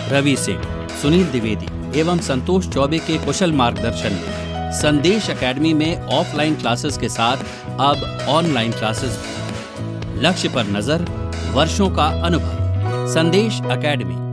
रवि सिंह, सुनील द्विवेदी एवं संतोष चौबे के कुशल मार्गदर्शन में संदेश एकेडमी में ऑफलाइन क्लासेस के साथ अब ऑनलाइन क्लासेस भी। लक्ष्य पर नजर, वर्षों का अनुभव। संदेश एकेडमी।